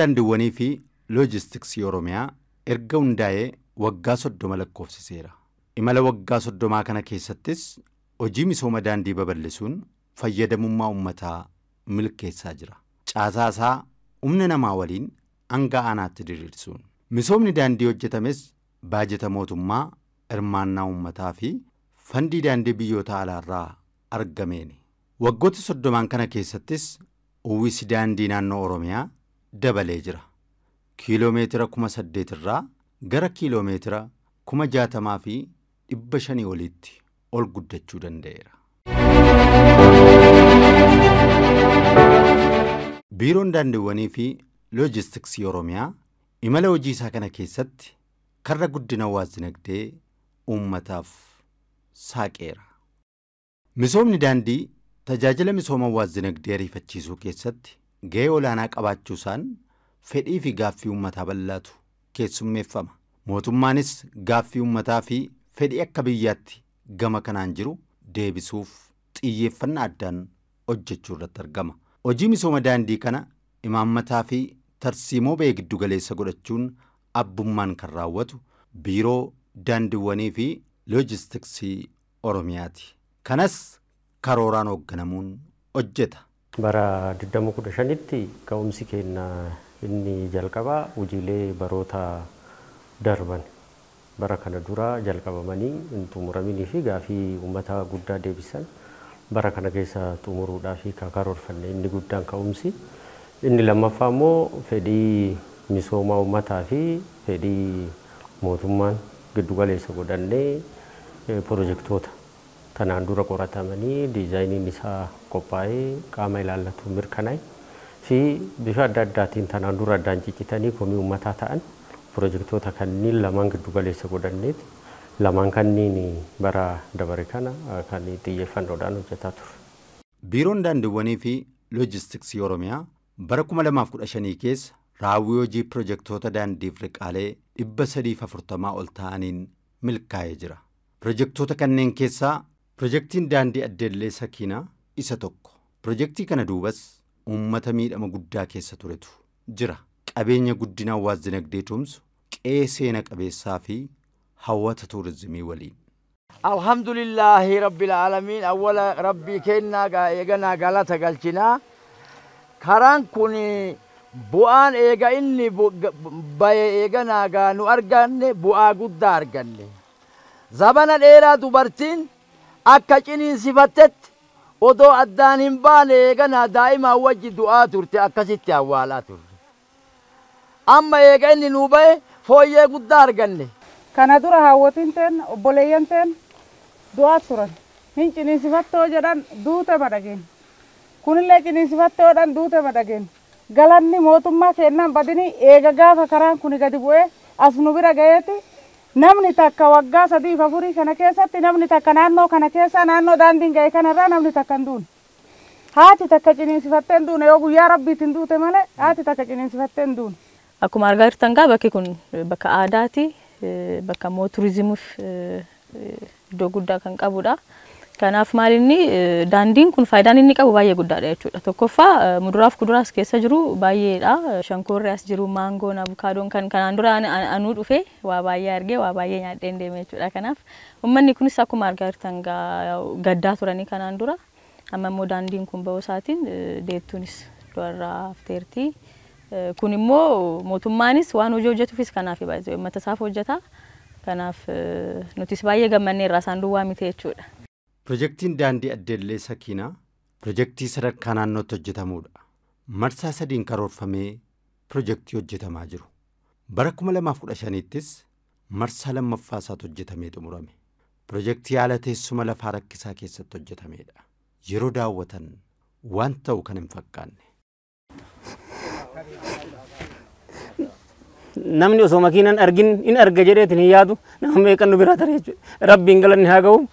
daandiiwwanii fi loojistiksii Oromiyaa erga hundaa'ee waggaa 30 lakkoofsiseera. Imala waggaa 30 kana keessattis hojii misooma daandii babal'isuun fayyadamummaa uummataa milkeessaa jira. Caasaasaa humna namaa waliin hanga aanaatti diriirsuun misoomni daandii hojjetames baajeta mootummaa hirmaannaa uummataa fi fandii daandii biyyoota alaarraa argameeni. Waggoota 30 kana keessattis uwwisi daandii naannoo Oromiyaa dabalee jira. Kiiloomeetira 8,000 irraa gara kiiloomeetira 60,000 fi 500 olitti ol guddachuu danda'eera. Biiroon daandiiwwanii fi loojistiksii Oromiyaa imala hojii isaa kana keessatti karra guddina hawaas-dinagdee uummataaf saaqeera. Misoomni daandii tajaajila misooma hawaas-dinagdee ariifachiisuu keessatti gahee olaanaa qabaachuusaan fedhii fi gaaffii uummataa bal'aatu keessummeeffama. Mootummaanis gaaffii uummataa fi fedhii akka biyyaatti gama kanaan jiru deebisuuf xiyyeeffannaa addaan hojjechuu irratti argama. Hojii misooma daandii kana imaammataa fi tarsiimoo ba'ee giddu galeessa godhachuun abbummaan kan raawwatu biiroo daandiiwwanii fi loojistiksii Oromiyaati. Kanas karooraan hoogganamuun hojjeta. Bara 2015tti ka'umsi keenya inni jalqabaa hojiilee baroota darban bara kana dura jalqabamanii hin xumuramanii fi gaaffii uummataa guddaa deebisan bara kana keessa xumuruudhaaf karoorfanne inni guddaan ka'umsi. Inni lammaffaa immoo fedhii misooma uummataa fi fedhii mootummaan giddu galeessa godhannee pirojektoota tanaan dura qoratamanii diizaayiniin isaa qophaa'ee qaama ilaallatu mirkanaa'e fi bifa adda addaatiin tanaan dura addaan ciccitanii komii uummataa ta'an pirojektoota kanneen lamaan giddu galeessa godhanneeti. Lamaan kanneen bara dabare kana kan xiyyeeffannoodhaan hojjetaa ture. Biiroon daandiiwwanii fi loojistiksii Oromiyaa bara 2015 keessa raawwii hojii pirojektoota daandiif riqaalee 340 ol ta'aniin milkaa'ee jira. Pirojektoota kanneen keessaa pirojektiin daandii Addeellee Sakiinaa isa tokko. Pirojektii kana duubas uummata miidhama guddaa keessa turetu jira. Qabeenya guddina hawaas-dinagdee tumsu qe'ee seena qabeessaa fi hawwata tuurizimii waliin. Alhamdulillahi rabbil aalamiin awwala rabbii kennaa eeganaa galata galchinaa. Karaan kun bu'aan eega inni baye eeganaa nu arganne bu'aa guddaa arganne. Zabana dheeraa dubartiin akka ciniinsifattetti odoo addaan hin baane eeganaa daa'imaa wajji du'aa turte akkasitti awwaalaa turte. Amma eega inni nu baye fooyyee guddaa arganne. Kana dura hawwatiin teen obboleeyyan teen du'aa turan. Hin ciniinsifattoo jedhan duute madhageen. Kunillee ciniinsifattoodhaan duute madhageen. Galanni mootummaa kennaan badini eega gaafa karaan kun gadi bu'ee as nu bira ga'eeti. Namni takka waggaa 3-4 kana keessatti namni takka naannoo kana keessa naannoo daandiin ga'e kanarraa namni takka hin duune. Haati takka ciniinsifattee hin duune yoo guyyaa rabbiitiin duute malee haati takka ciniinsifattee hin duune. Akkuma argaa jirtan gaa bakki kun bakka aadaati, bakka immoo turizimiif iddoo guddaa kan qabudha. Kanaaf maalinni daandiin kun faayidaan inni qabu baay'ee guddaadha jechuudha. Tokkoffaa muduraaf kuduraas keessa jiru baay'eedha. Shankoorri as jiru, maangoon, avukaadoon kan kanaan dura anuu dhufe waa baay'ee argee waa baay'ee nyaadheen deeme jechuudha. Kanaaf uummanni kunis akkuma argaa jirtan gaddaa turanii kanaan dura. Amma immoo daandiin kun ba'uu isaatiin deettuunis du'arraa hafteerti. Kun immoo mootummaanis waan hojii hojjetuufis kanaaf baay'ee uummata isaaf hojjeta. Kanaaf nutis baay'ee gammannee irraa isaan duwwaa miti jechuudha. Pirojektiin daandii Addeellee Sakiinaa pirojektii sadarkaa naannootti hojjetamudha. Marsaa 3 karoorfamee pirojektii hojjetamaa jiru. Bara 2015ttis marsaa lammaffaa isaatti hojjetamee xumurame. Pirojektii haala teessuma lafaa rakkisaa keessatti hojjetamedha. Yeroo daawwatan waan ta'u kan hin fakkaanne. Namni osoo makiinaan argin in arga jedheetiin hin yaadu nama meeqan nu biraa tare jechuudha. Rabbiin galanni haa ga'u.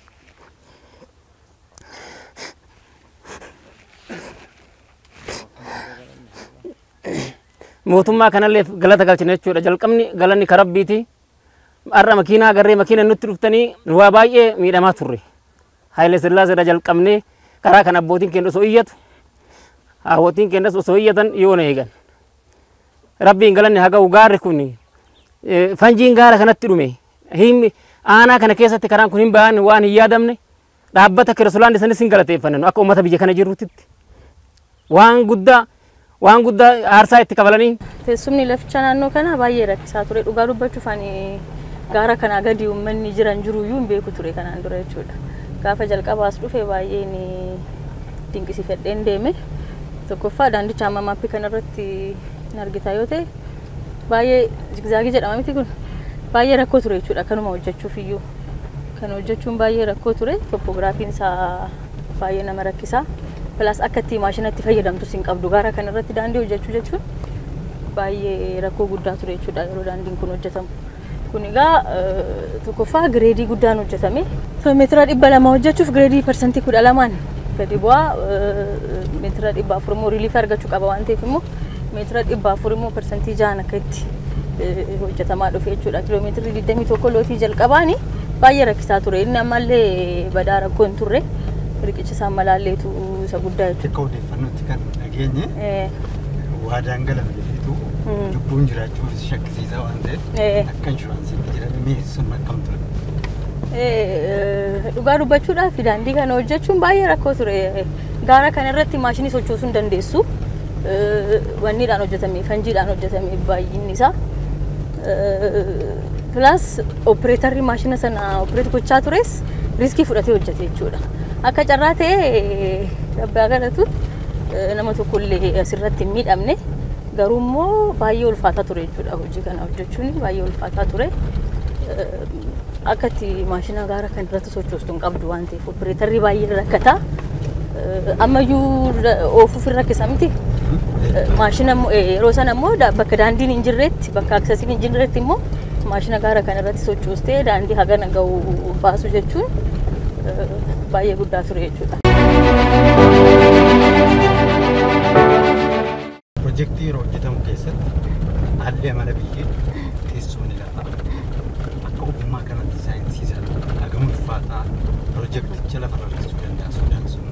Mootummaa kanallee galata galchina jechuudha. Jalqabni galanni ka rabbiiti. Har'a makiinaa agarree makiina nutti dhuftanii waa baay'ee miidhamaa turre. Haile Sillaaseedha jalqabnee karaa kan abbootiin keenya osoo iyyatu haawwotiin keenyas osoo iyyatan yoo na eegan. rabbiin galanni haa ga'u gaarri kun fanjiin gaara kanatti dhume himmi aanaa kana keessatti karaan kun hin ba'an waan hin yaadamne dhaabbata kirasulaan isanis hin galateeffannu akka uummata biyya kana jirrutitti waan guddaa aarsaa itti kabalanii. Teessumni laficha naannoo kana baay'ee rakkisaa ture dhugaa dubbachuuf ani gaara kanaa gadi uummanni jiran jiruyyuu hin beeku ture kanaan dura jechuudha. Gaafa jalqabaas dhufe baay'een dinqisiifadheen deeme tokkoffaa daandicha amma maappii kanarratti hin argita yoo ta'e baay'ee zigzaagii jedhama miti kun baay'ee rakkoo ture jechuudha kanuma hojjechuuf iyyuu kan hojjechuun baay'ee rakkoo ture toppogiraafiin isaa baay'ee nama rakkisaa pilaas akka itti maashinatti fayyadamtus hin qabdu gaara kanarratti daandii hojjechuu jechuun baay'ee rakkoo guddaa ture jechuudha yeroo daandiin kun hojjetamu. Kun egaa tokkoffaa gireedii guddaan hojjetame meetira 200 hojjechuuf gireedii % 12 gadi bu'aa meetira 400 immoo riiliif argachuu qaba waan ta'eef immoo meetira 400 immoo % 6 akka itti hojjetamaa dhufe jechuudha. Kiiloomeetirri 21 lootii jalqabaani baay'ee rakkisaa ture inni ammallee badaa rakkoo hin turre riqicha isaan malaalleetu isa guddaa jechuudha. Akka odeeffannootti kan dhageenye waadaan galame jedhetu lubbuun jiraachuu shakkisiisaa waan ta'eef akka inshuraansiitti jedhamee sun akkam ture. Dhugaa dubbachuudhaaf daandii kana hojjechuun baay'ee rakkoo ture. Gaara kana irratti maashinii sochoosuu hin dandeessu. Wanniidhaan hojjetame fanjiidhaan hojjetame baay'inni isaa. Plus opereetarri maashina sana opereet gochaa tures riskii fudhatee hojjete jechuudha. Akka carraa ta'ee abbaa galatu nama tokkollee asirratti hin miidhamne garuu immoo baay'ee ulfaataa ture jechuudha hojii kana hojjechuun baay'ee ulfaataa ture. Akka itti maashina gaara kan irratti sochoostu hin qabdu waan ta'eef opereetarri baay'ee rakkataa. Ammayyuu oofuuf hin rakkisa miti. Maashina yeroo sana immoo bakka daandiin hin jirretti bakka aksesiin hin jirretti immoo maashina gaara kana irratti sochoostee daandii hagana ga'u baasu jechuun baay'ee guddaa ture jechuudha. Pirojektii yeroo hojjetamu keessatti haalli amala biyyee teessumni lafaa akka ogummaa kanatti saayinsiisaa hagam ulfaataa pirojekticha lafa rakkisuu danda'a Sudaan sun.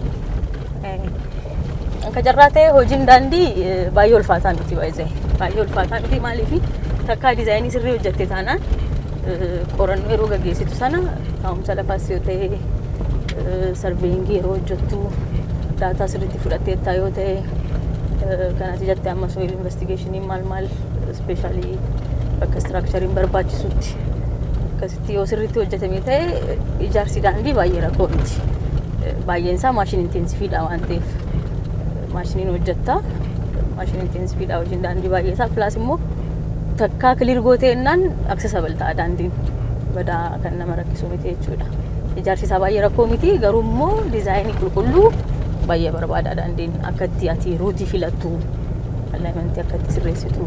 Akka carraa ta'e hojiin daandii baay'ee ulfaataa miti baay'ee ulfaataa miti maaliifi takkaa diizaayinii sirrii hojjette taanaan qorannoo yeroo gaggeessitu sana taa'umsa lafaas yoo ta'e sarveeyingii yeroo hojjettu daataa sirriitti fudhatteettaa yoo ta'e kanatti jettee amma soil investigeeshiniin maal ispeeshaalii bakka istiraakchariin barbaachisutti akkasitti yoo sirriitti hojjetame ta'e ijaarsi daandii baay'ee rakkoo miti. Baay'een isaa maashin intensifiidha waan ta'eef maashiniin hojjetta maashin intensifiidha hojiin daandii baay'ee isaa pilaas immoo takkaa kiliir gooteennaan accessible ta'a daandiin badaa kan nama rakkisu miti jechuudha. Ijaarsi isaa baay'ee rakkoo miti garuu immoo diizaayinii qulqulluu baay'ee barbaada daandiin akka itti ati ruutii filattu alignmentii akka itti sirreessitu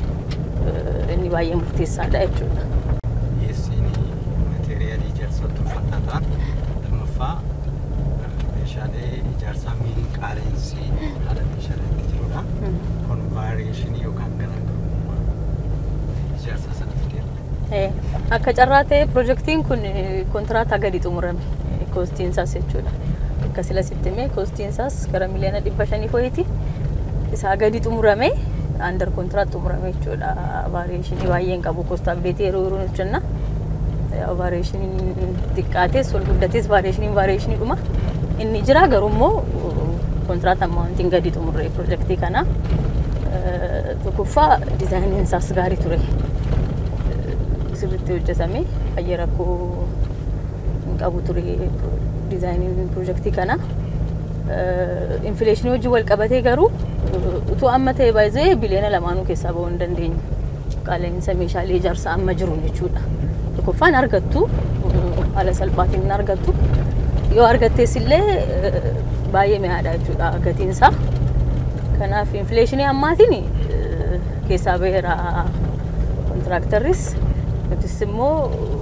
inni baay'ee murteessaadha jechuudha. Dhiyeessiin materiaalii ijaarsa ulfaataa ta'an lammaffaa meeshaalee ijaarsaa miidhaan qaaleensi haala meeshaaleetti jirudha. Kun vaariyeeshinii yookaan garaagarummaa ijaarsaa sana fideera. Akka carraa ta'e pirojektiin kun kontiraataa gadi xumurame koostiin isaas jechuudha. Akka sila sittimee koostiin isaas gara miliyoona 500 fo'iti. Isaa gadi xumurame under kontiraat xumurame jechuudha. Vaariyeeshinii baay'een qabu koost abdeetii yeroo yeroo hojjenna. Vaariyeeshiniin xiqqaates ol guddates vaariyeeshinii dhuma. Inni jira garuu immoo kontiraat ammaantiin gadi xumurre pirojektii kana. Tokkoffaa diizaayiniin isaas gaarii ture. Sirriitti hojjetame baay'ee rakkoo hin qabu ture diizaayiniin pirojektii kana. Infileeshinii hojii wal qabatee garuu utuu amma ta'e baay'ee biliyoona lamaanuu keessaa ba'uu hin dandeenyu. Qaala'insa meeshaalee ijaarsaa amma jiru jechuudha. Tokkoffaan argattu haala salphaatiin argattu. Yoo argattees illee baay'ee mi'aadha jechuudha gatiin isaa. Kanaaf infileeshinii ammaatiin keessaa ba'eera kontiraaktarris nutis immoo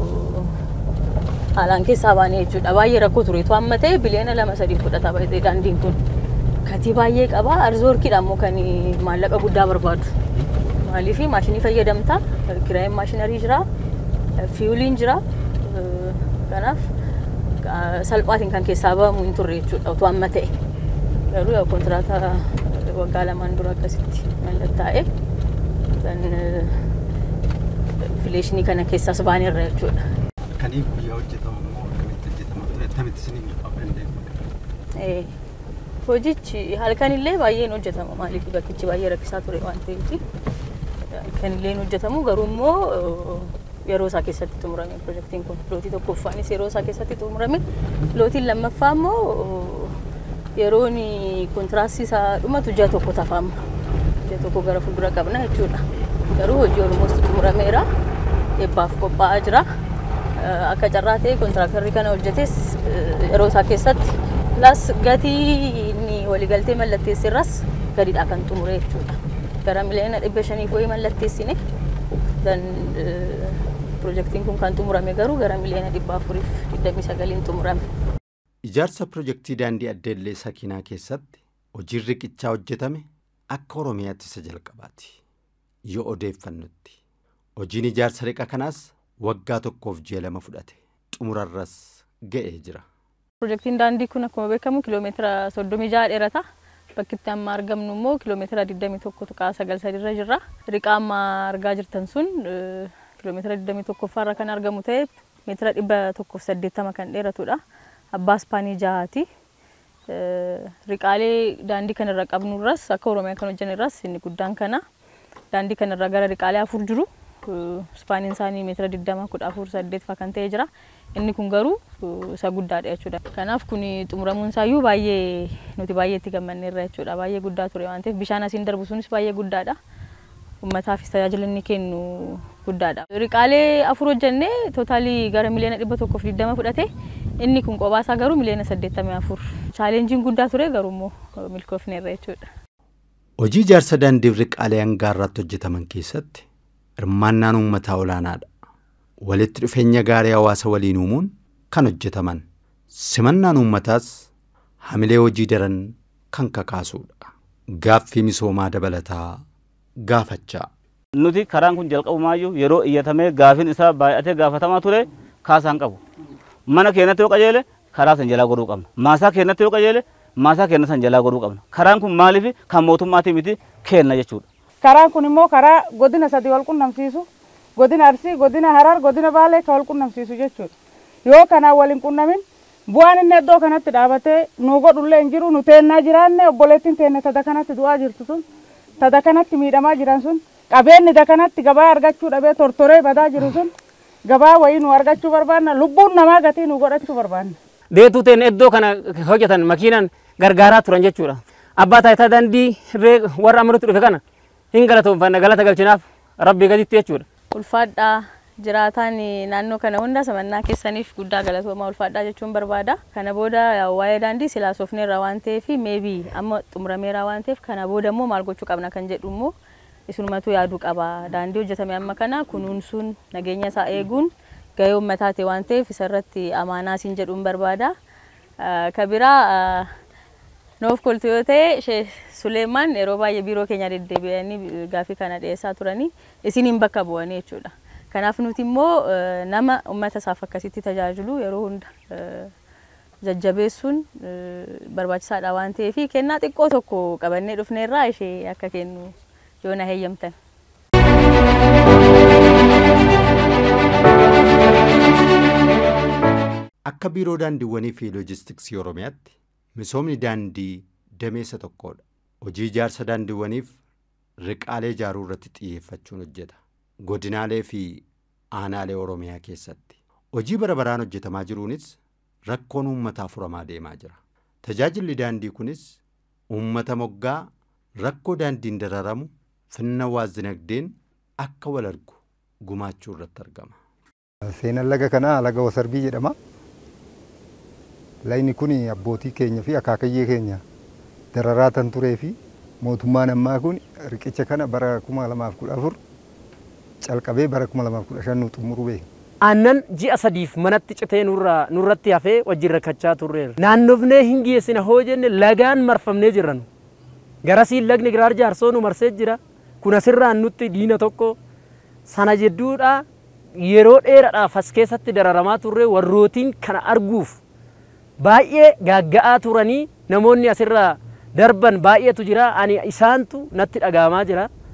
haalaan keessaa baanee jechuudha. Baay'ee rakkoo tureetu amma ta'e biliyoona 2-3 fudhata baay'ee daandiin kun. Gatii baay'ee qaba. Arzoorkiidha immoo kan maallaqa guddaa barbaadu. Maaliif maashinii fayyadamta, kiraayin maashinarii jira, fiyuuliin jira. Kanaaf salphaatiin kan keessaa ba'amu hin turre jechuudha utuu amma ta'e. Garuu kontiraata waggaa 2 dura akkasitti mallattaa'e fileeshinii kana keessaas baanirra jechuudha. Kaniif guyyaa hojjetamu immoo akkamitti hojjetama ture? Akkamitti isiniif qophaa'e? Hojichi halkanillee baay'een hojjetama. Maaliif bakkichi baay'ee rakkisaa ture waan ta'eef halkanillee hojjetamu garuu immoo yeroo isaa keessatti xumurame pirojektiin kun lootii tokkoffaanis yeroo isaa keessatti xumurame lootiin lammaffaa immoo yeroon kontiraastii isaa dhumatu ji'a tokko tafaama. Ji'a tokko gara fuuldura qabna jechuudha. Garuu hojii olmoostii xumurameera. Eebbaaf qophaa'aa jira. Akka carraa ta'e kontiraaktarri kana hojjetes yeroo isaa keessatti plus gatii inni waliigaltee mallatteessirras gadiidhaa kan xumure jechuudha. Gara miliyoona 500 wayii mallatteessine pirojektiin kun kan xumurame garuu gara miliyoona 429 xumurame. Ijaarsa pirojektii daandii Addeellee Sakiinaa keessatti hojiin riqichaa hojjetame akka Oromiyaatti isa jalqabaati. Yoo odeeffannutti hojiin ijaarsa riqa kanaas waggaa tokkoof ji'a 2 fudhate xumurarras ga'ee jira. Pirojektiin daandii kun akkuma beekamu kiiloomeetira 36 dheerata. Bakki itti amma argamnu immoo kiiloomeetira 21.93 irra jirra. Riqa amma argaa jirtan sun kiiloomeetira 21 irra kan argamu ta'e meetira 180 kan dheeratudha. Abbaa ispaanii 6ti. Riqaalee daandii kanarra qabnurras akka Oromiyaa kan hojjenirras inni guddaan kana. Daandii kanarra gara riqaalee 4 jiru. Ispaaniin isaanii meetira 20.48 kan ta'e jira. Inni kun garuu isa guddaadha jechuudha. Kanaaf kun xumuramuun isaayyuu baay'ee nuti baay'ee itti gammanneerra jechuudha. Baay'ee guddaa ture waan ta'eef bishaan asiin darbu sunis baay'ee guddaadha. Uummataafis tajaajila inni kennu guddaadha. Riqaalee 4 hojjennee tootaalii gara miliyoona 120 fudhate. Inni kun qobaasaa garuu miliyoona 84. Chaalenjiin guddaa ture garuu immoo milkoofneerra jechuudha. Hojii ijaarsa daandii riqaalee hangaarratti hojjetaman keessatti hirmaannaan uummataa olaanaadha. Walitti dhufeenya gaarii hawaasa waliin uumuun kan hojjetaman. Simannaan uummataas hamilee hojii daran kan kakaasuudha. Gaaffii misoomaa dabalataa gaafachaa. Nuti karaan kun jalqabumaayyuu yeroo iyyatamee gaafiin isaa baay'atee gaafatamaa ture kaasaan qabu. Mana keenyatti yoo qajeele karaa san jalaa godhuu qabna. Maasaa keenyatti yoo qajeele maasaa keenya san jalaa godhuu qabna. Karaan kun maaliif kan mootummaatii miti kenna jechuudha. Karaan kun immoo karaa godina 3 wal qunnamsiisu. Godina Arsii, godina Harar, godina Baalee kan wal qunnamsiisu jechuudha. Yoo kanaan waliin qunnamin bu'aan inni iddoo kanatti dhaabatee nu godhullee hin jiru nu teennaa jiraanne obboleettiin teenne tada kanatti du'aa jirtu sun tada kanatti miidhamaa jiran sun qabeenyi da kanatti gabaa argachuu dhabee tortoree badaa jiru sun gabaa wayii nu argachuu barbaanna lubbuun namaa gatii nu godhachuu barbaanna. Deetuu teenne iddoo kana hojjetan makiinaan gargaaraa turan jechuudha. Abbaa taayitaa daandii warra amanutti dhufe kana hin galatoomfanna galata galchinaaf rabbii gaditti jechuudha. Ulfaadhaa jiraataan naannoo kana hunda samannaa keessaniif guddaa galatoomaa ulfaadhaa jechuun barbaada. Kana booda waa'ee daandii silaa soofneerra waan ta'eef meebii amma xumurameera waan ta'eef kana booda immoo maal gochuu qabna kan jedhu immoo isinumatu yaaduu qaba. Daandii hojjetame amma kana kunuunsuun nageenya isaa eeguun gahee uummataa ta'e waan ta'eef isarratti amaanaa siin jedhuun barbaada. Kabiraa noof koltu yoo ta'e Sheekh Suleemaan yeroo baay'ee biiroo keenya deddeebi'anii gaafii kana dhiyeessaa turanii isiniin bakka bu'anii jechuudha. Kanaaf nuti immoo nama uummata isaaf akkasitti tajaajilu yeroo hunda jajjabeessuun barbaachisaadha waan ta'eef kennaa xiqqoo tokko qabannee dhufneerraa ishee akka kennu yoo na heeyyamtan. Akka biiroo daandiiwwanii fi loojistiksii Oromiyaatti misoomni daandii dameessa tokkodha. Hojii ijaarsa daandiiwwaniif riqaalee ijaaruu irratti xiyyeeffachuun hojjeta. Godinaalee fi aanaalee Oromiyaa keessatti hojii bara baraan hojjetamaa jiruunis rakkoon uummataa furamaa deemaa jira. Tajaajilli daandii kunis uummata moggaa rakkoo daandiin dararamu finna dinagdeen akka wal argu gumaachuu irratti argama. Seenaan laga kanaa laga Wasarbii jedhama. Lagni kun abbootii keenya fi akaakayyee keenya dararaa tan turee fi mootummaan ammaa kun riqicha kana bara 2014 calqabee bara 2015 nu xumuruu beeku. Aannan ji'a 3 manatti citee nurratti hafee wajjin rakkachaa turreera. Naannofnee hin geessina hoo jenne lagaan marfamnee jirran. Garasiin lagni giraar jaarsoo nu marsee jira. Kun asirraan nutti diina tokko sana jedduudha yeroo dheeraadhaaf as keessatti dararamaa turre warrootiin kana arguuf baay'ee gaagga'aa turanii namoonni asirraa darban baay'eetu jira. Ani isaantu natti dhagahamaa jira.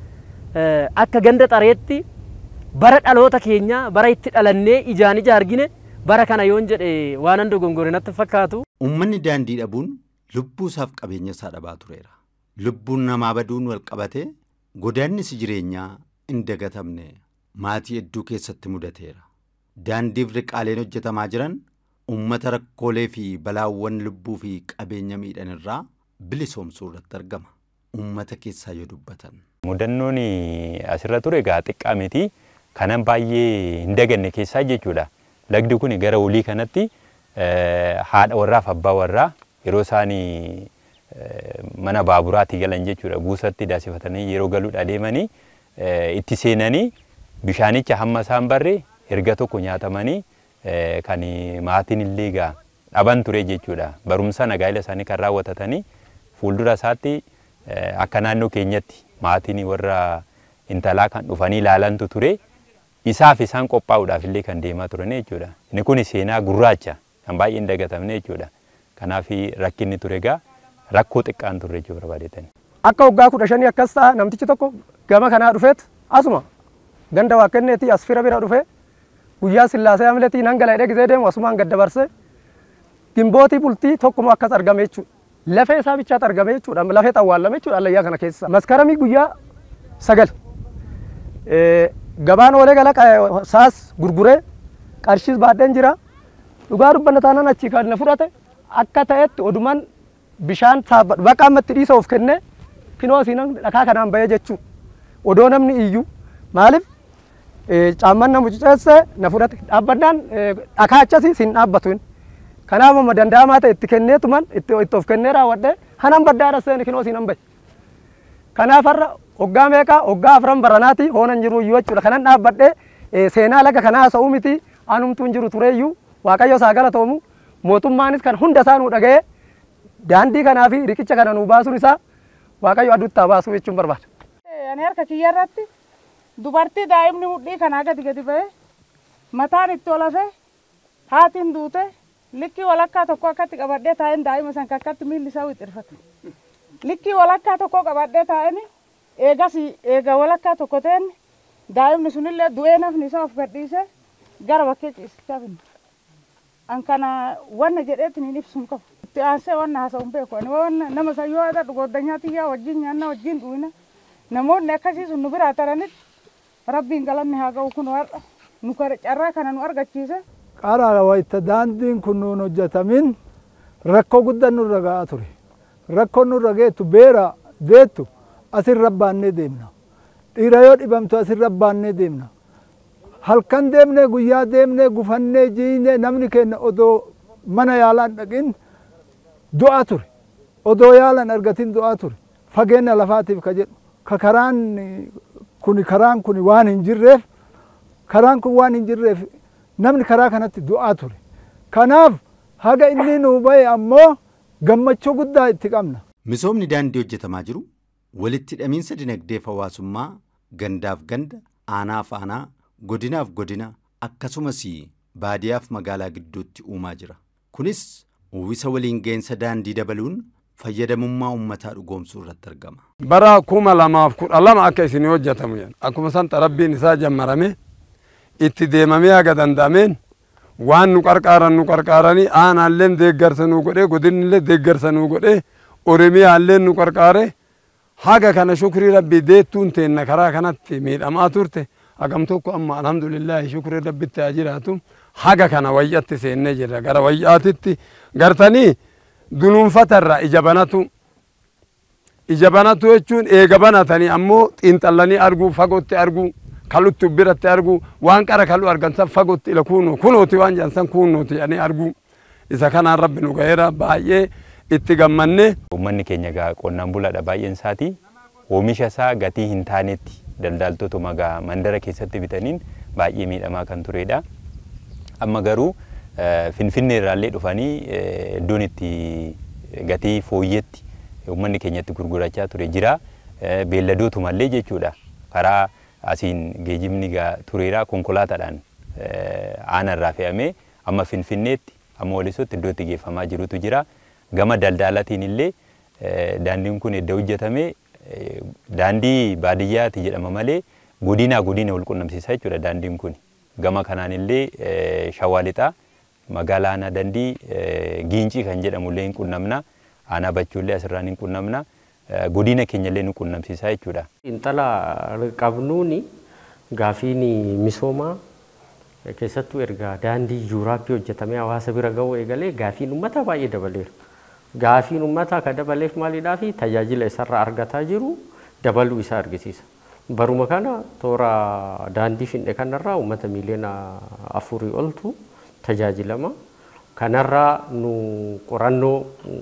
akka ganda xareetti bara dhaloota keenya bara itti dhalannee ijaan ija argine bara kana yoon jedhe waan an dogongore natti fakkaatu. Uummanni daandii dhabuun lubbuu isaaf qabeenya isaa dhabaa tureera. Lubbuun namaa baduun wal qabate godaannisi jireenyaa hin dagatamne maatii hedduu keessatti mudateera. Daandiif riqaaleen hojjetamaa jiran uummata rakkoolee fi balaawwan lubbuu fi qabeenya miidhan irraa bilisoomsuu irratti argama. Uummata keessaa yoo dubbatan. Mudannoon asirra ture egaa xiqqaa miti kanan baay'ee hin daganne keessaa jechuudha. Lagdi kun gara olii kanatti haadha warraa fi abbaa warraa yeroo isaanii mana baaburaatti galan jechuudha. Buusatti daasifatanii yeroo galuudha deemanii itti seenanii bishaanicha hamma isaan barre erga tokko nyaatamanii kan maatiin illee egaa dhaban ture jechuudha. Barumsa nagaayila isaanii kan raawwatatanii fuuldura isaatti akka naannoo keenyatti maatiin warra intalaa kan dhufanii ilaalantu ture. Isaaf isaan qophaa'uudhaaf illee kan deemaa turan jechuudha. Inni kun seenaa gurraacha kan baay'ee hin dagatamne jechuudha. Kanaaf rakkinni ture egaa rakkoo xiqqaan turre jechuu barbaadeetani. Akka waggaa 15 akkas ta'a namtichi tokko gama kanaa dhufeet asuma ganda waa kenneeti as fira bira dhufe guyyaa sillaasee hamiletii nan gala hidhee gisee deemu asumaan gad dabarse gimbootii bultii tokkuma akkas argame jechuudha. Lafee isaa bichaatti argame jechuudha. Lafee xawwaalame jechuudha allayyaa kana keessa. Maskaramii guyyaa 9 gabaan oolee gala saas gurguree qarshiis baadheen jira. Dhugaa dubbanna taanaan achii kan na fudhate akka ta'etti odumaan bishaan saabbadhu bakka ammatti dhiisa of kenne kinoo isiin dhakaa kanaan bahee jechuudha. Odoo namni iyyuu maaliif caamman na mucuceesse na fudhate dhaabbannaan dhakaa achasii siin dhaabbatu hin. Kanaaf amma danda'amaa ta'e itti kenneetuman itti of kennee raawwadhee hanan baddaadha seeni kinoo isiin bahe. Kanaaf har'a hoggaa meeqaa hoggaa 4 baranaati hoonan jiru iyyuu jechuudha. Kanan dhaabbadhee seenaa laga kanaa haasa'uu miti anumtuun jiru tureeyyuu Waaqayyo isaa galatoomu mootummaanis kan hunda isaa nuu dhaga'ee daandii kanaa fi riqicha kana nuu baasuun isaa Waaqayyo aduutti haa baasuu jechuun barbaada. Ani harka kiyya irratti dubartii daa'imni mudhii kanaa gadi bahee mataan itti olafe haatiin duute likkii walakkaa tokko akkatti qabadhee taa'een daa'ima san akkatti miilli isaa wixirfate. Likkii walakkaa tokko qabadhee taa'een eega walakkaa tokko ta'een daa'imni sunillee du'ee nafni isaa of gadhiise gara bakkee ciisichaa finne. An kana wanna jedheetiin hin ibsuun qabu. Itti aansee wanna haasa'uun beeku. Ani wanna nama sayyoo haadha goddanyaa xiyyaa wajjin nyaanna wajjin dhuwina. Namoonni akkasii sun nu biraa taranitti rabbiin galanni haa ga'u kun har'a nu carraa kana nu argachiise. Qaraa wayita daandiin kun nuun hojjetamin rakkoo guddaan nurra ga'aa ture. Rakkoon nurra geettu beera deettu asirra baannee deemna. Dhiira yoo dhibamtu asirra baannee deemna. Halkan deemnee guyyaa deemnee gufannee jiinee namni keenya odoo mana yaalaan dhaqin du'aa ture. Odoo yaalan argatin du'aa ture. Fageenya lafaatiif ka jedhu. Karaan kun waan hin jirreef namni karaa kanatti du'aa ture. Kanaaf haga inni nuu bahe ammoo gammachuu guddaa itti qabna. Misoomni daandii hojjetamaa jiru walitti hidhamiinsa dinagdee hawaasummaa gandaaf ganda aanaaf aanaa godinaaf godina akkasumas baadiyyaaf magaalaa gidduutti uumaa jira. Kunis uwwisa waliin geensa daandii dabaluun fayyadamummaa uummataa dhugoomsuu irratti argama. Bara 2012 akka isin hojjetamu akkuma san rabbiin isaa jammarame itti deemamee haga danda'ameen waan nu qarqaaranii aanaalleen deeggarsa nu godhee godinillee deeggarsa nu godhee oromiyaalleen nu qarqaare haga kana shukrii rabbii deettuun teenna karaa kanatti miidhamaa turte hagam tokko amma alhamdulillah shukrii rabbitti haa jiraatu haga kana wayyatti seennee jirra gara wayyaatitti gartanii dunuunfatarra ija banatu jechuun eega banatanii ammoo xiinxallanii arguu fagootti arguu kalutti biratti arguu waan qara kalu argansan fagootti ila kunooti waan jansan kunooti ani arguu isa kanaan rabbi nu gaheera baay'ee itti gammanne. Uummanni keenya gaa qonnaan bulaadha baay'een isaati oomisha isaa gatii hin taanetti daldaltoota magaa mandara keessatti bitaniin baay'ee miidhamaa kan turedha. Amma garuu Finfinnee irraallee dhufanii iddoon itti gatii fooyyetti uummanni keenyatti gurgurachaa ture jira. Beelladootumallee jechuudha. Karaa asiin geejjibni tureera konkolaataadhaan aanarraa fe'amee amma Finfinneetti amma Walisotti iddoo itti geeffamaa jirutu jira. Gama daldalaatiin illee daandiin kun edda hojjetamee daandii baadiyyaati jedhama malee godina wal qunnamsiisa jechuudha daandiin kun. Gama kanaan illee Shawaa Lixaa magaalaa aanaa dandii Giincii kan jedhamu illee hin qunnamna. Aanaa Bachuu illee asirraan hin qunnamna. Godina keenya illee nu qunnamsiisa jechuudha. Intala qabnuuni gaafiin misoomaa keessattuu erga daandii Yuuraappii hojjetamee hawaasa bira ga'uu eegalee gaafiin uummataa baay'ee dabaleera. Gaafiin uummataa akka dabaleef maalidhaa fi tajaajila isarraa argataa jiru dabaluu isaa argisiisa. Baruma kana toora daandii Finfinnee kanarraa uummata miliyoona 4 oltu tajaajilama. Kanarraa nu qorannoo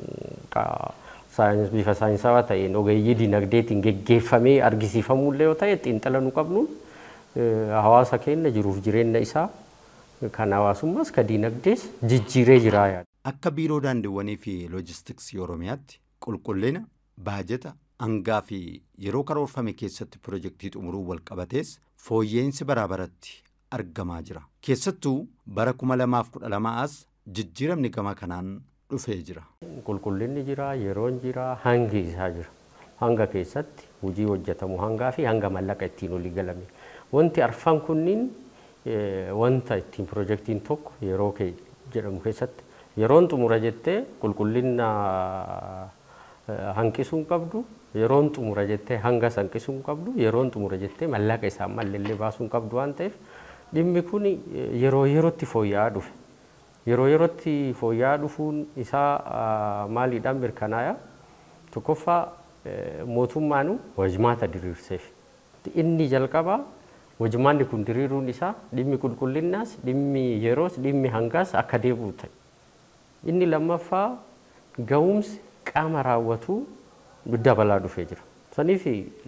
bifa saayinsawaa ta'een ogeeyyii dinagdeetiin geggeeffamee argisiifamullee yoo ta'e xiinxala nu qabnuun hawaasa keenya jiruuf jireenya isaa kan hawaasummaas ka dinagdees jijjiiree jira yaada. Akka biiroo daandiiwwanii fi loojistiksii Oromiyaatti qulqullina baajeta hangaa fi yeroo karoorfame keessatti pirojektii xumuruu wal qabatees fooyya'insi bara baratti argamaa jira. Keessattuu bara 2012 as jijjiiramni gama kanaan dhufee jira. Qulqullinni jira, yeroon jira, hangi isaa jira. Hanga keessatti hojii hojjetamu hangaa fi hanga mallaqa ittiin olii galame. Wanti arfan kunniin wanta ittiin pirojektiin tokko yeroo jedhamu keessatti yeroon xumura jettee qulqullina hanqisuu hin qabdu, yeroon xumura jettee hanga hanqisuu hin qabdu, yeroon xumura jettee mallaqa isaa malleellee baasuu hin qabdu waan ta'eef dhimmi kun yeroo yerootti fooyya'aa dhufe. Yeroo yerootti fooyya'aa dhufuun isaa maaliidhaan mirkanaa'aa? Tokkoffaa mootummaanu wajmaata diriirseef. Inni jalqabaa wajmaanni kun diriiruun isaa dhimmi qulqullinaas, dhimmi yeroos, dhimmi hangaas akka deebi'u ta'e. Inni lammaffaa ga'umsi qaama raawwatu dabalaa dhufee jira. Saniif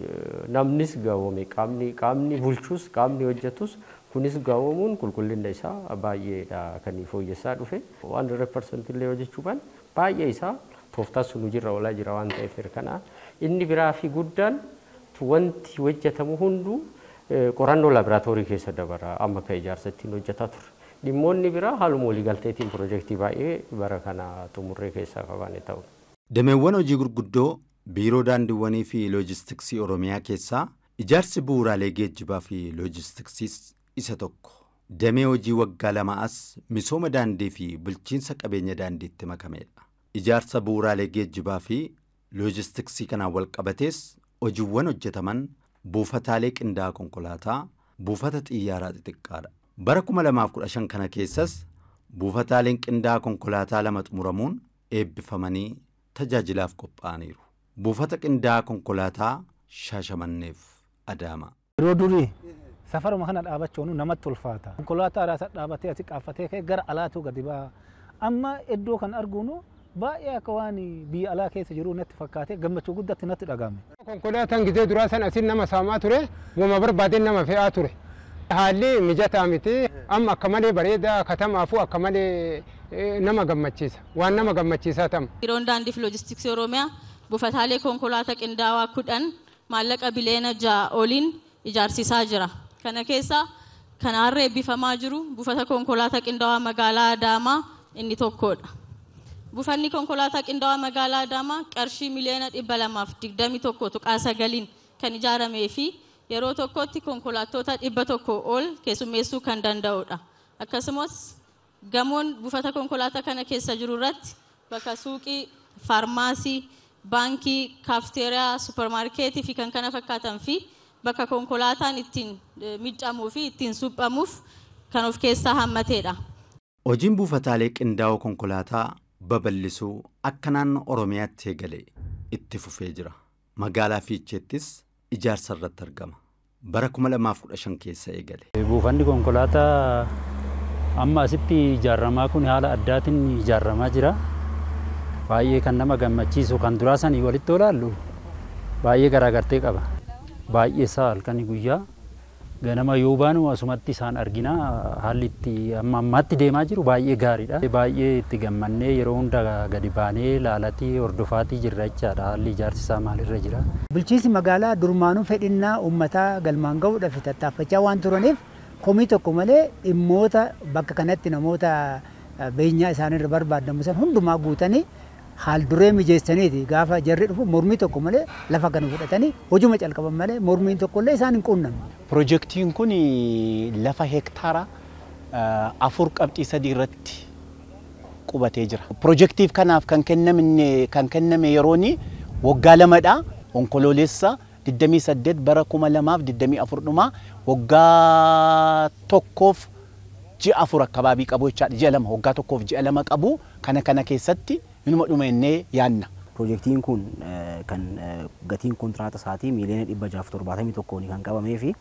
namnis ga'oome qaamni bulchus qaamni hojjetus kunis ga'oomuun qulqullina isaa baay'eedha kan fooyyessaa dhufe. 100% illee hojjechuu baay'ee isaa tooftaa sun hojiirra oolaa jira waan ta'eef kana inni biraa fi guddaan wanti hojjetamu hunduu qorannoo laaboraatoorii keessa dabara amma akka ijaarsattiin hojjetaa ture. Dhimmoonni biraa haaluma waliigalteetiin pirojektii baay'ee bara kana xumurree keessaa qaban ta'u. Dameewwan hojii gurguddoo biiroo daandiiwwanii fi loojistiksii Oromiyaa keessaa ijaarsi bu'uuraalee geejjibaa fi loojistiksiis isa tokko. Damee hojii waggaa 2 as misooma daandii fi bulchiinsa qabeenya daandiitti makameedha. Ijaarsa bu'uuraalee geejjibaa fi loojistiksii kanaan wal qabatees hojiiwwan hojjetaman buufataalee qindaa'aa konkolaataa, buufata xiyyaaraa xixiqqaadha. Bara 2015 kana keessas buufataaleen qindaa'aa konkolaataa 2 xumuramuun eebbifamanii tajaajilaaf qophaa'aniiru. Buufata qindaa'aa konkolaataa Shaashamanneef Adaamaa. Yeroo durii safaruma kana dhaabachuun namatti ulfaata. Konkolaataa raasa dhaabatee asii qaaffatee gara alaatu gadi ba'a. Amma iddoo kan arguunu baay'ee akka waan biyya alaa keessa jiru natti fakkaatee gammachuu guddaatti natti dhagahame. Konkolaataan gizee duraa san asiin nama saamaa ture, wama barbaadeen nama fe'aa ture. Haalli mijataa miti amma akka malee bareedaa katamaafuu akka malee nama gammachiisa. Waan nama gammachiisaa tama. Biiroon daandii fi loojistiksii Oromiyaa buufataalee konkolaataa qindaawaa 10 maallaqa biliyoona 6 oliin ijaarsisaa jira. Kana keessa kanaarra eebbifamaa jiru buufata konkolaataa qindaawaa magaalaa Adaamaa inni tokkodha. Buufanni konkolaataa qindaawaa magaalaa Adaamaa qarshii miliyoona 221.9 kan ijaaramee fi yeroo tokkotti konkolaattota 100 ol keessummeessuu kan danda'udha. Akkasumas gamoon buufata konkolaataa kana keessa jiru irratti bakka suuqii, faarmaasii, baankii, kaafteeriyaa, suuparmaarkeetii fi kan kana fakkaatan fi bakka konkolaataan ittiin miccamuu fi ittiin suphamuuf kan of keessaa hammateedha. Hojiin buufataalee qindaa'oo konkolaataa babal'isuu akka naannoo Oromiyaatti eegale itti fufee jira. Magaalaa Fiicheettis ijaarsa irratti argama. Bara 2015 keessa eegale. Buufanni konkolaataa amma asitti ijaaramaa kun haala addaatiin ijaaramaa jira. Baay'ee kan nama gammachiisu kan duraa sanii walitti olaallu baay'ee garaagartee qaba. Baay'ee isaa halkanii guyyaa ganama yoo baanu asumatti isaan argina haalli itti amma ammaatti deemaa jiru baay'ee gaariidha. Baay'ee itti gammannee yeroo hunda gadi baanee laalatii hordofaatii jirra jechaadha. Haalli ijaarsi isaa maalirra jira. Bulchiinsi magaalaa durmaanuu fedhinnaa uummataa galmaan ga'uudhaaf tattaaffachaa waan turaniif komii tokko malee dhimmoota bakka kanatti namoota beenyaa isaanirra barbaadamu san hundumaa guutanii haal duree mijeessaniiti gaafa jarri dhufu mormii tokko malee lafa kana fudhatanii hojuma calqaban malee mormiin tokko illee isaan hin quunnamne. Piroojeektiin kun lafa hektaara 4.3 irratti qubatee jira. Piroojeektiif kanaaf kan kenname yerooni waggaa lamadha. Onkoloolessa 28 bara 2024 dhuma waggaa tokkoof ji'a 4 akkabaabii qabu jechaadha. Ji'a 2 waggaa tokkoof ji'a 2 qabu kana keessatti inuma dhuma innee yaanna. Piroojeektiin kun kan gatiin kontiraata isaatii miiliyoona 671 kan qabamee fi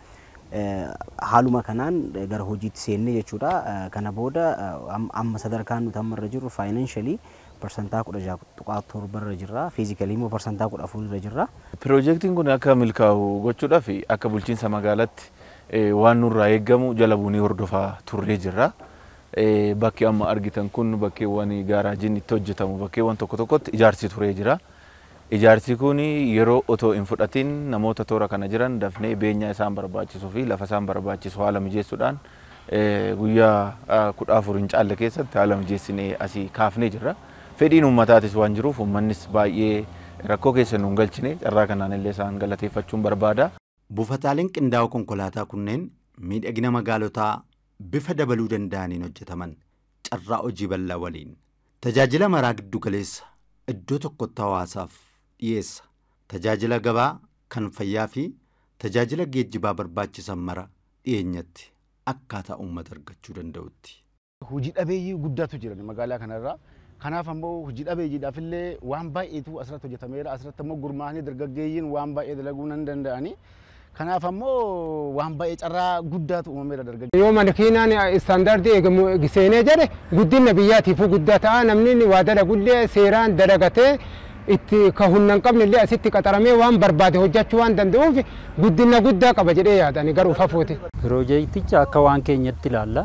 haaluma kanaan gara hojiitti seennee jechuudha. Kana booda amma sadarkaan nuti amma irra jirru faayinaanshalii persentaa 16.7 irra jirra. Fiizikalii immoo persentaa 14 irra jirra. Piroojeektiin kun akka milkaa'u gochuudhaaf akka bulchiinsa magaalaatti waan nurraa eeggamu jala buunee hordofaa turree jirra. Bakki amma argitan kun bakkeewwan gaaraajiin itti hojjetamu bakkeewwan tokko tokkotti ijaarsi turee jira. Ijaarsi kun yeroo otoo hin fudhatin namoota toora kana jiran dafnee beenyaa isaan barbaachisuu fi lafa isaan barbaachisu haala mijeessuudhaan guyyaa 14 hin caalle keessatti haala mijeessinee asii kaafnee jirra. Fedhiin uummataatis waan jiruuf uummannis baay'ee rakkoo keessa nu hin galchine carraa kanaan illee isaan galateeffachuun barbaada. Buufataaleen qindaa'oo konkolaataa kunneen miidhagina magaalotaa bifa dabaluu danda'aniin hojjetaman carraa hojii bal'aa waliin tajaajila maraa giddu galeessa iddoo tokkotti hawaasaaf dhiyeessa. Tajaajila gabaa kan fayyaa fi tajaajila geejjibaa barbaachisan mara dhiyeenyatti akkaataa uummata argachuu danda'utti. Hojii dhabeeyyii guddaatu jira magaalaa kanarraa. Kanaaf ammoo hojii dhabeeyyiidhaaf illee waan baay'eetu asirratti hojjetameera. Asirratti ammoo gurmaa'anii dargaggeeyyiin waan baay'ee dalaguu nan danda'ani. Kanaaf ammoo waan baay'ee carraa guddaatu uumameera dargaggeeyyiin. Yoo makiinaan istaandaardii eegamu seenee jedhe guddina biyyaatiifuu guddaa ta'a. Namni waa dalagullee seeraan dalagatee itti ka humna hin qabne illee asitti qaxaramee waan barbaade hojjechuu waan danda'uuf guddina guddaa qaba jedhee yaadani garuu fafooti. Piroojeekticha akka waan keenyatti ilaalla.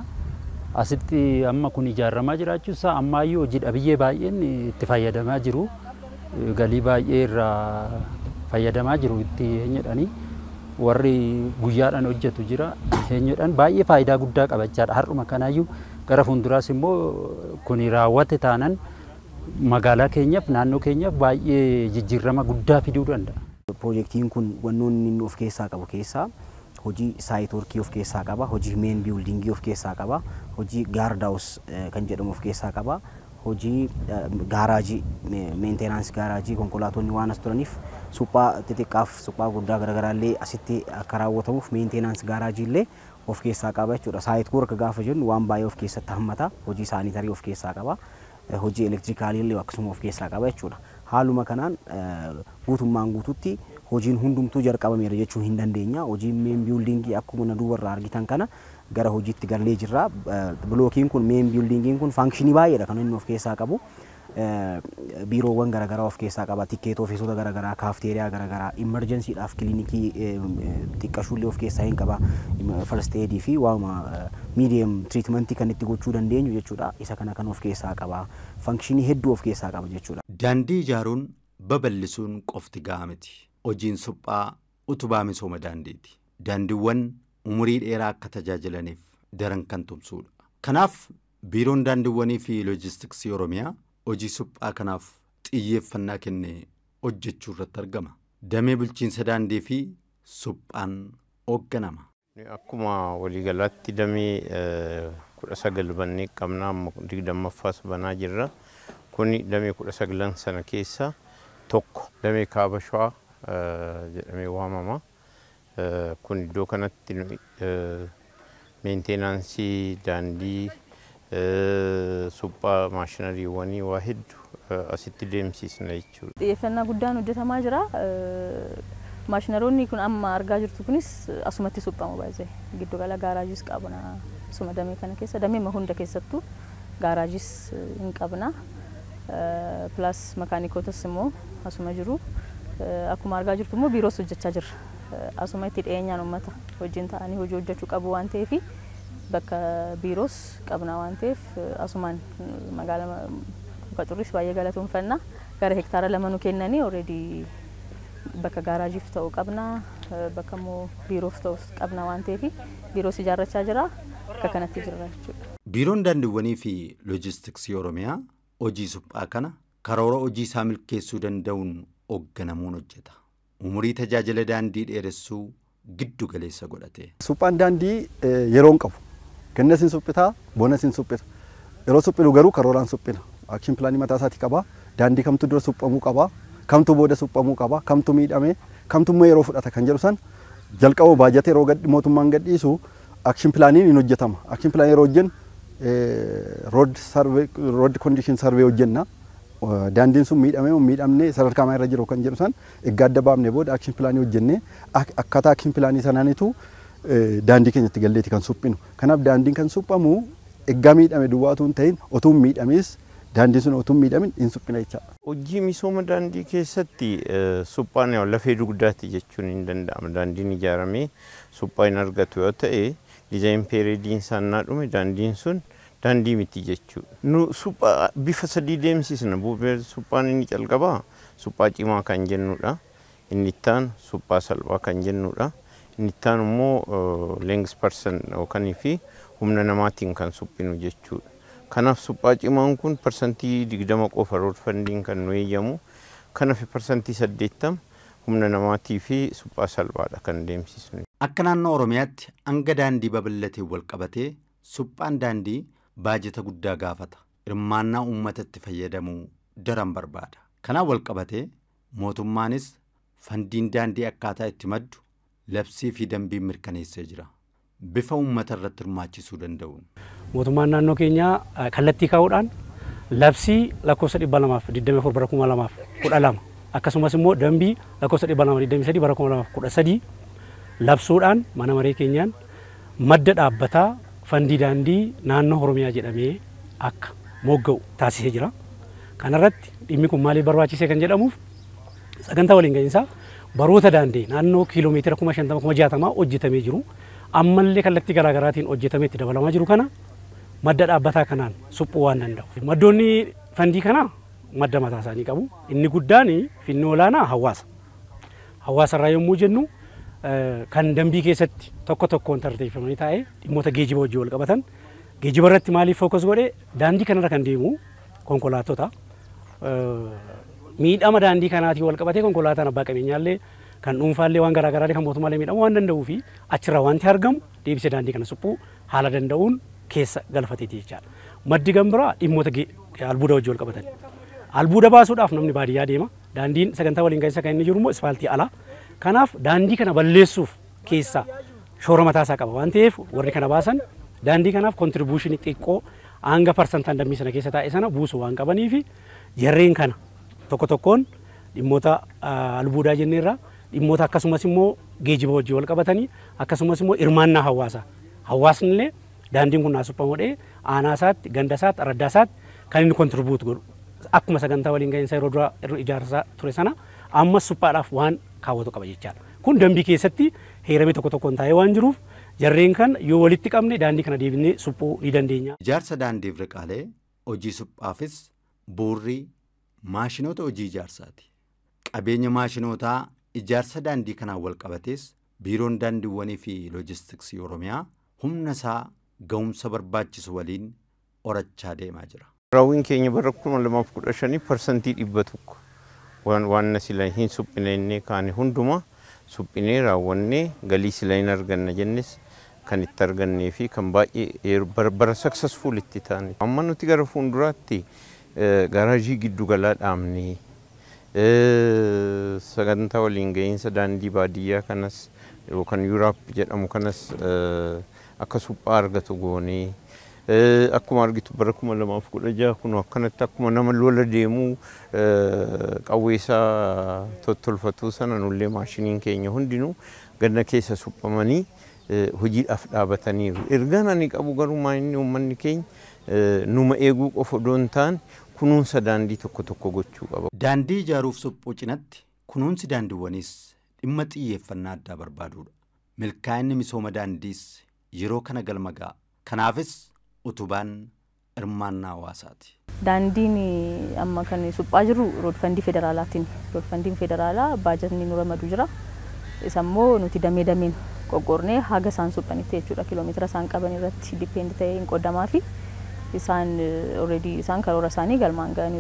Asitti amma kun ijaaramaa jiraachuu isaa ammaayyuu hojii dhabiyyee baay'een itti fayyadamaa jiru. Galii baay'ee irraa fayyadamaa jiru itti eenyudhani. Warri guyyaadhaan hojjetu jira. Eenyudhaan baay'ee faayidaa guddaa qabachaadha. Har'uma kanaayyuu gara fuulduraas immoo kun raawwate taanan magaalaa keenyaaf naannoo keenyaaf baay'ee jijjiirama guddaa fiduu danda'a. Piroojeektiin kun wannoonni inni of keessaa qabu keessaa hojii saayit workii of keessaa qaba, hojii meen biildingii of keessaa qaba, hojii gaardaawus kan jedhamu of keessaa qaba, hojii gaaraajii meenteenaansi gaaraajii konkolaatonni waan as turaniif suphaa xixiqqaaf suphaa guddaa garaagaraallee asitti akka raawwatamuuf meenteenaansi gaaraajii illee of keessaa qaba jechuudha. Saayit work gaafa jennu waan baay'ee of keessatti hammata, hojii saanitarii of keessaa qaba, hojii elektirikaalii illee akkasuma of keessaa qaba jechuudha. Haaluma kanaan guutummaan guututti hojiin hundumtuu jalqabameera jechuun hin dandeenya. Hojiin meen biildingii akkuma na duubarraa argitan kana gara hojiitti galee jirra. Bilookiin kun meen biildingiin kun faankishinii baay'eedha kan inni of keessaa qabu. Biiroowwan garaagaraa of keessaa qaba. Tikkeeta ofiisota garaagaraa, kaafteeriyaa garaagaraa, imerjensiidhaaf kiliinikii xiqqashuullee of keessaa hin qaba. First aid fi waama miidiyam tiriitmentii kan itti gochuu dandeenyu jechuudha. Isa kana kan of keessaa qaba. Faankishinii hedduu of keessaa qaba jechuudha. Daandii ijaaruun babal'isuun qofti gahaa miti. Hojiin suphaa utubaa misooma daandiiti. Daandiiwwan umurii dheeraa akka tajaajilaniif daran kan tumsuudha. Kanaaf biiroon daandiiwwanii fi loojistiksii Oromiyaa hojii suphaa kanaaf xiyyeeffannaa kennee hojjechuu irratti argama. Damee bulchiinsa daandii fi suphaan hoogganama. Akkuma waliigalaatti damee 19 bannee qabna amma 20ffaas banaa jirra. Kuni damee 19 sana keessa tokko damee kaaba shawaa jedhamee waamama. Kun iddoo kanatti meenteenaansii daandii suphaa maashinariiwwanii waa hedduu asitti deemsisna jechuudha. Xiyyeeffannaa guddaan hojjetamaa jira. Maashinaroonni kun amma argaa jirtu kunis asumatti suphamu baay'ee. Giddu gala gaaraajis qabna. Asuma damee kana keessa damee hunda keessattuu gaaraajis hin qabna. Plus makaanikotas immoo asuma jiru. Akkuma argaa jirtu immoo biiroos hojjechaa jirra. Asuma itti dhiyeenyaan uummata wajjin ta'anii hojii hojjechuu qabu waan ta'eef bakka biiroos qabna waan ta'eef asumaan magaalaa Qaxurris baay'ee galatoomfanna. Gara hektaara 2 nu kennanii already bakka gaaraajiif ta'u qabna, bakka immoo biiroof ta'u qabna waan ta'eef biiroos ijaarrachaa jira. Akka kanatti jirra jechuudha. Biiroon daandiiwwanii fi loojistiksii Oromiyaa hojii suphaa kana karoora hojii isaa milkeessuu danda'uun hoogganamuun hojjeta. Umurii tajaajila daandii dheeressuu giddu galeessa godhate. Suphaan daandii yeroon qabu. Ganna sin suphitaa, bona sin suphita. Yeroo suphinu garuu karooraan suphina. Akshin pilaanii mataa isaatii qaba. Daandii kamtu dura suphamuu qaba. Kamtu booda suphamuu qaba. Kamtu miidhame. Kamtu immoo yeroo fudhata kan jedhu san jalqaba baajata yeroo mootummaan gadhiisu akshin pilaaniin hin hojjetama. Akshin pilaanii yeroo hojjennu road condition survey hojjenna. Daandiin sun miidhamee miidhamne sadarkaa maal irra jiru kan jedhu san egaa adda baafne booda akshin pilaanii hojjennee akkaataa akshin pilaanii sanaanitu daandii keenyatti galleeti kan suphinu. Kanaaf daandiin kan suphamu egaa miidhame duwwaatu hin ta'in otuu miidhamees daandiin sun otuu miidhamin hin suphina jechaadha. Hojii misooma daandii keessatti suphaan lafee dugdaatti jechuun hin danda'ama. Daandiin ijaaramee suphaa hin argatu yoo ta'e dizaayin peeriidiin isaannaa dhume daandiin sun daandii miti jechuudha. Nu suphaa bifa sadii deemsisna. Suphaan inni calqabaa suphaa cimaa kan jennudha. Inni ittaan suphaa salphaa kan jennudha. Inni ittaan immoo leengs parsan yookaan fi humna namaatiin kan suphinu jechuudha. Kanaaf suphaa cimaan kun parsantii 20 qofa rood fandiin kan nu eeyyamu. Kanaaf parsantii 80 humna namaatii fi suphaa salphaadha kan deemsisnu. Akka naannoo Oromiyaatti hanga daandii babal'atee wal qabatee suphaan daandii baajata guddaa gaafata. Hirmaannaa uummatatti fayyadamuu daran barbaada. Kanaan wal qabatee mootummaanis fandiin daandii akkaataa itti maddu labsii fi dambiin mirkaneessee jira. Bifa uummata irratti hirmaachisuu danda'uun. Mootummaan naannoo keenyaa kallattii kaa'uudhaan labsii lakkoofsa 224 bara 2012 akkasumas immoo dambii lakkoofsa 223 bara 2013 labsuudhaan mana maree keenyaan madda dhaabbataa fandii daandii naannoo Oromiyaa jedhamee akka mogga'u taasisee jira. Kanarratti dhimmi kun maaliif barbaachisee kan jedhamuuf sagantaa waliin gahinsaa baroota daandii naannoo kiiloomeetira 50,60 hojjetamee jiru. Ammallee kallattii garaagaraatiin hojjetamee itti dabalamaa jiru kana madda dhaabbataa kanaan suphuu waan danda'u. Maddoonni fandii kanaa madda mataa isaanii qabu. Inni guddaan finni olaanaa hawaasa. Hawaasa irraa yommuu jennu kan dambii keessatti tokko tokkoon tartiibfamanii taa'ee dhimmoota geejjiba wajjin wal qabatan geejjiba irratti maaliif fookas godhee daandii kanarra kan deemu konkolaattota miidhama daandii kanaatiin wal qabatee konkolaataan abbaa qabeenyaallee kan dhuunfaallee waan garaagaraalee kan mootummaallee miidhamuu waan danda'uu fi achirraa wanti argamu deebisee daandii kana suphuu haala danda'uun keessa galfateeti jechaadha. Maddi gambiraa dhimmoota albuuda wajjin wal qabatan. Albuuda baasuudhaaf namni baadiyyaa deema. Daandiin sagantaa waliin gahinsa kan inni jiru immoo ispaaltii alaa. Kanaaf daandii kana balleessuuf keessa shoora mataa isaa qaba waan ta'eef warri kana baasan daandii kanaaf kontribuushinii xiqqoo hanga parsantaan dammii sana keessa taa'e sana buusu waan qabaniif jarreen kana tokko tokkoon dhimmoota albuudaa jenneerra dhimmoota akkasumas immoo geejjiba wajjin wal qabatanii akkasumas immoo hirmaannaa hawaasaa. Hawaasni illee daandiin kun naasuphamuudhee aanaa isaatti ganda isaatti araddaa isaatti kan inni kontribuut godhu akkuma sagantaa waliin gahinsa yeroo dura ijaarsaa ture sana ammas suphaadhaaf waan kaawwatu qaba jechaadha. Kun dambii keessatti heeramee tokko tokkoon taa'ee waan jiruuf jarreen kan yoo walitti qabne daandii kana deebinee suphuu ni dandeenya. Ijaarsa daandiif riqaalee hojii suphaafis buurrii maashinoota hojii ijaarsaati. Qabeenya maashinootaa ijaarsa daandii kanaan wal qabates biiroon daandiiwwanii fi loojistiksii Oromiyaa humna isaa ga'umsa barbaachisu waliin horachaa deemaa jira. Raawwiin keenya bara 2015 parsantii 100 waan sila hin suphinee kaane hunduma suphinee raawwannee galii sila hin arganna jennes kan itti argannee fi kan baay'ee bara successful itti taane. Amma nuti gara fuulduraatti garaajii giddu galaa dhaabnee sagantaa waliin gahinsa daandii baadiyyaa kanas yookaan Yuuraap jedhamu kanas akka suphaa argatu goonee akkuma argitu bara 2016 kun akkanatti akkuma nama lola deemuu qawweesaa tottolfatuu sana nullee maashiniin keenya hundinuu ganna keessa suphamanii hojiidhaaf dhaabataniiru. Ergaan ani qabu garumaa inni uummanni keenya numa eeguu qofa doon ta'an kunuunsa daandii tokko tokko gochuu qaba. Daandii ijaaruuf suphuu cinatti kunuunsi daandiiwwaniis dhimma xiyyeeffannaa addaa barbaadudha. Milkaa'inni misooma daandiis yeroo kana galma ga'a. Kanaafis utubaan hirmaannaa hawaasaati. Daandiin amma kan suphaa jiru roodfandii federaalaatiin. Roodfandiin federaalaa baajatni nu ramadu jira. Isammoo nuti damee dameen qoqqoornee haga isaan suphanitti jechuudha kiiloomeetira isaan qaban irratti dipeend ta'ee hin qoodamaa fi isaan already isaan karoora isaanii galmaan ga'aniiru.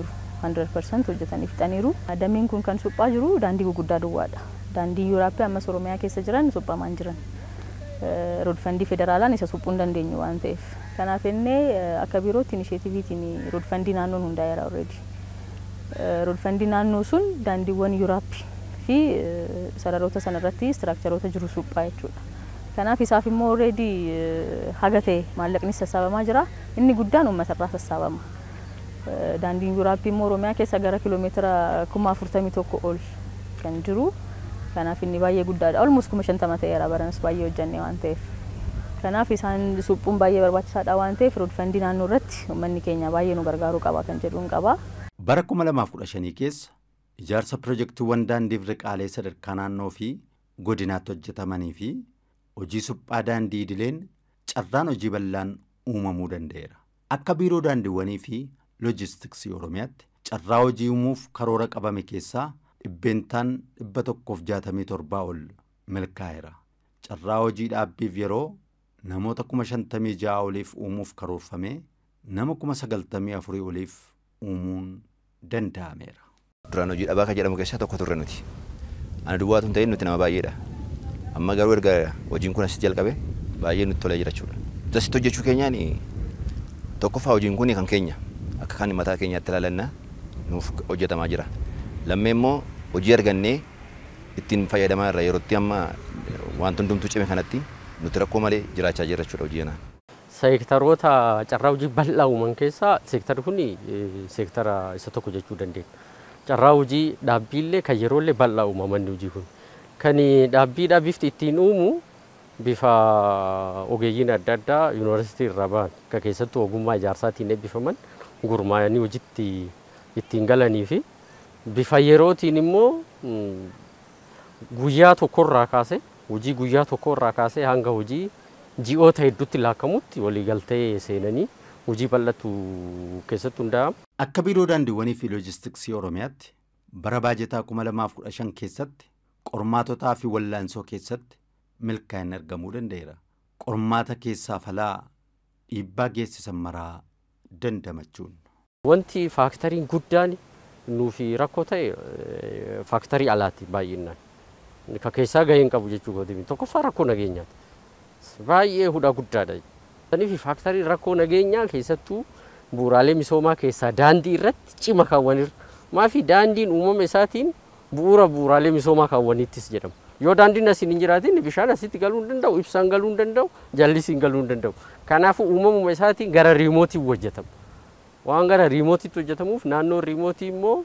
100% hojjetanii fixaniiru. Dameen kun kan suphaa jiru daandii gurguddaa duwwaadha. Daandii Yuuraappii ammas Oromiyaa keessa jiran suphamaan jiran. Rood fandii federaalaan isa suphuu hin dandeenyu waan ta'eef. Kanaaf innee akka biirootti inisheetiiviitiin rood fandii naannoon hundaa'eera already. Rood fandii naannoo sun daandiiwwan Yuuraappii fi sararoota sanarratti istiraakcharoota jiru suphaa jechuudha. Kanaaf isaaf immoo already haga ta'e maallaqni sassaabamaa jira. Inni guddaan uummatarraa sassaabama. Daandiin Yuuraappii immoo Oromiyaa keessa gara kiiloomeetira 41,000 ol kan jiru. Kanaaf inni baay'ee guddaadha. Almost 50 ta'eera baranas baay'ee hojjannee waan ta'eef. Kanaaf isaan suphuun baay'ee barbaachisaadha waan ta'eef rood fandii naannoo irratti uummanni keenya baay'ee nu gargaaruu qaba kan jedhuun qaba. Bara 2015 keessa ijaarsa pirojektiiwwan daandiif riqaalee sadarkaa naannoo fi godinaatti hojjetamanii fi hojii suphaa daandii idileen carraan hojii bal'aan uumamuu danda'eera. Akka biiroo daandiiwwanii fi loojistiksii Oromiyaatti carraa hojii uumuuf karoora qabame keessaa dhibbeentaan 167 ol milkaa'eera. Carraa hojii dhaabbiif yeroo namoota 56,000 oliif uumuuf karoorfame nama 94,000 oliif uumuun danda'ameera. Duraan hojii dhabaa kan jedhamu keessaa tokko turre nuti. Ana duwwaatu hin ta'in nuti nama baay'eedha. Amma garuu erga hojiin kun asitti jalqabe baay'ee nutti tolee jira jechuudha. Asitti hojjechuu keenyaan tokkoffaa hojiin kun kan keenya akka kan mataa keenyaatti ilaalannaa nuuf hojjetamaa jira. Lammee immoo hojii argannee ittiin fayyadamaa irra yerootti amma wanti hundumtuu cime kanatti nuti rakkoo malee jiraachaa jirra jechuudha hojii kanaan. Seektaroota carraa hojii bal'aa uuman keessaa seektarri kun seektara isa tokko jechuu dandeenya. Carraa hojii dhaabbiillee kan yeroollee bal'aa uumaman hojii kun. Kan dhaabbiidhaa bifti ittiin uumu bifa ogeeyyiin adda addaa yuunivarsiitii irraa ba'an kan keessattuu ogummaa ijaarsaatiin eebbifaman gurmaa'anii hojiitti ittiin galanii fi bifa yerootiin immoo guyyaa tokkorraa kaasee hojii guyyaa tokkorraa kaasee hanga hojii ji'oota hedduutti laakkamutti waliigaltee seenanii hojii bal'atu keessatti hundaa'ama. Akka biiroo daandiiwwanii fi loojistiksii Oromiyaatti bara baajetaa 2015 keessatti qormaatotaa fi wallaansoo keessatti milkaa'inni argamuu danda'eera. Qormaata keessaa falaa dhiibbaa geessisan maraa dandamachuun. Wanti faaktariin guddaan nuufi rakkoo ta'e faaktarii alaati baay'inaan. Ka keessaa gaheen qabu jechuu godhimi. Tokkoffaa rakkoo nageenyaati. Baay'ee hudhaa guddaadha. Saniif faaktarii rakkoo nageenyaa keessattuu bu'uuraalee misoomaa keessaa daandii irratti cima kaawwanirra. Maafi daandiin uumama isaatiin bu'uuraalee misoomaa kaawwanittis jedhama. Yoo daandiin asiin hin jiraatin bishaan asitti galuu hin danda'u, ibsaan galuu hin danda'u, jallisiin galuu hin danda'u. Kanaafuu uumamuma isaatiin gara riimootiin hojjetama. Waan gara riimootiitti hojjetamuuf naannoo riimootii immoo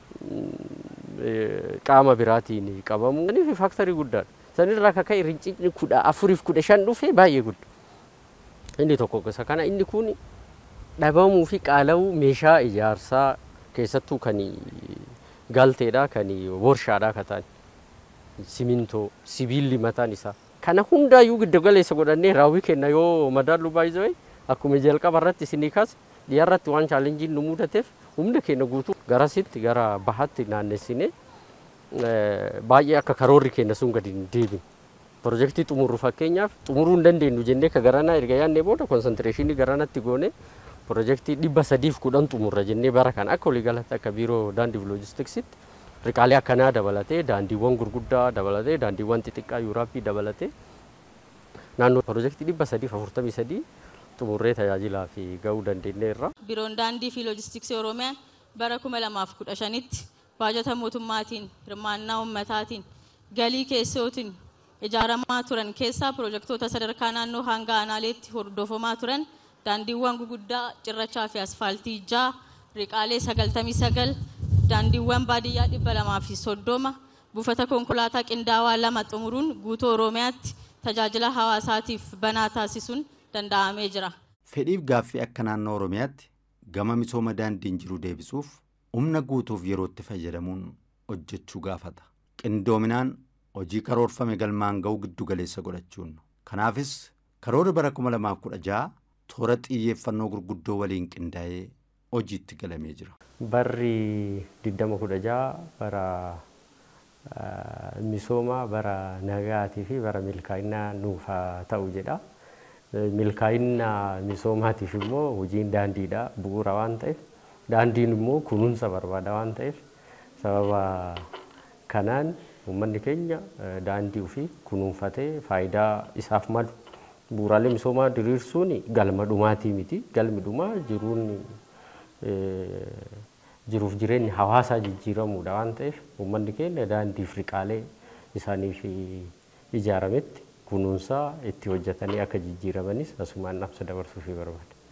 qaama biraatiin qabamu. Saniif faaktarii guddaadha. Sanirraa akka ka'e rincicni 14-15 dhufee baay'ee guddaa. Inni tokko gosa kana inni kun dhabamuu fi qaala'uu meeshaa ijaarsaa keessattuu kan galteedha kan warshaadha kan ta'an. Simintoo, sibiilli mataan isaa. Kana hundaayyuu giddu galeessa godhannee raawwii kenna yoo madaallu baay'isee akkuma jalqaba irratti isinii kaase dhiyaarratti waan chaalenjiin nu mudateef humna keenya guutuu garasitti gara bahaatti naannessinee baay'ee akka karoorri keenya sun gadi hin deebine. Pirojektii xumurru fakkeenyaaf xumuruu hin dandeenyu jennee ka garanaa erga yaadnee booda konsantireeshinii garanatti goone pirojektii 310 xumurra jennee bara kan akka waliigalatti akka biiroo daandii fi loojistiksitti riqaalee akkanaa dabalatee daandiiwwan gurguddaa dabalatee daandiiwwan xixiqqaa Yuuraappii dabalatee naannoo pirojektii 343 xumurree tajaajilaa fi ga'uu dandeenyeerra. Biiroon daandii fi loojistiksii Oromiyaa bara 2015tti baajata mootummaatiin hirmaannaa uummataatiin galii keessootiin ijaaramaa turan keessaa pirojektoota sadarkaa naannoo hanga aanaaleetti hordofamaa turan daandiiwwan gurguddaa cirrachaa fi asfaaltii 6 riqaalee 99 daandiiwwan baadiyyaa 230 buufata konkolaataa qindaawaa 2 xumuruun guutuu Oromiyaatti tajaajila hawaasaatiif banaa taasisuun danda'amee jira. Fedhiif gaaffii akka naannoo Oromiyaatti gama misooma daandiin jiru deebisuuf humna guutuuf yerootti fayyadamuun hojjechuu gaafata. Qindoominaan hojii karoorfame galmaan ga'uu giddu galeessa godhachuun. Kanaafis karoora bara 2016 toora xiyyeeffannoo gurguddoo waliin qindaa'ee hojiitti galamee jira. Barri 2016 bara misooma bara nagaatii fi bara milkaa'inaa nuuf ta'u jedha. Milkaa'ina misoomaatiif immoo hojiin daandiidha bu'uura waan ta'eef Daandiin immoo kunuunsa barbaada waan ta'eef sababa kanaan uummanni keenya daandii ofii kunuunfatee faayidaa isaaf malu bu'uuraalee misoomaa diriirsuun galma dhumaatii miti. Galmi dhumaa jiruuf jireenyi hawaasaa jijjiiramuudha waan ta'eef uummanni keenya daandii fi riqaalee isaaniif ijaarametti kunuunsaa itti hojjetanii akka jijjiiramanis asumaan dhaamsa dabarsuuf barbaada.